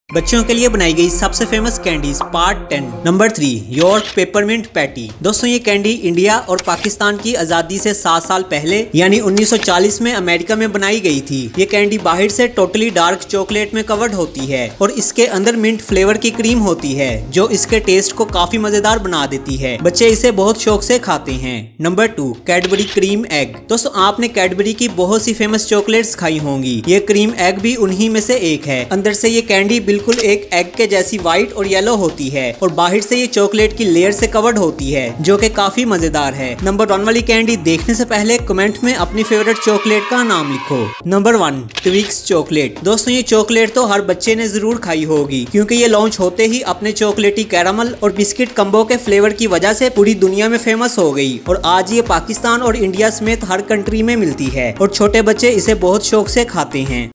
बच्चों के लिए बनाई गई सबसे फेमस कैंडीज पार्ट 10। नंबर 3 यॉर्क पेपरमिंट पैटी। दोस्तों ये कैंडी इंडिया और पाकिस्तान की आजादी से 7 साल पहले यानी 1940 में अमेरिका में बनाई गई थी। ये कैंडी बाहर से टोटली डार्क चॉकलेट में कवर्ड होती है और इसके अंदर मिंट फ्लेवर की क्रीम होती है जो इसके टेस्ट को काफी मजेदार बना देती है। बच्चे इसे बहुत शौक से खाते हैं। नंबर 2 कैडबरी क्रीम एग। दोस्तों आपने कैडबरी की बहुत सी फेमस चॉकलेट्स खाई होंगी। ये क्रीम एग भी उन्हीं में से एक है। अंदर से ये कैंडी बिल्कुल एक एग के जैसी व्हाइट और येलो होती है और बाहर से ये चॉकलेट की लेयर से कवर्ड होती है जो कि काफी मजेदार है। नंबर 1 वाली कैंडी देखने से पहले कमेंट में अपनी फेवरेट चॉकलेट का नाम लिखो। नंबर 1 ट्विक्स चॉकलेट। दोस्तों ये चॉकलेट तो हर बच्चे ने जरूर खाई होगी क्योंकि ये लॉन्च होते ही अपने चॉकलेटी कैरामल और बिस्किट कम्बो के फ्लेवर की वजह से पूरी दुनिया में फेमस हो गई और आज ये पाकिस्तान और इंडिया समेत हर कंट्री में मिलती है और छोटे बच्चे इसे बहुत शौक से खाते हैं।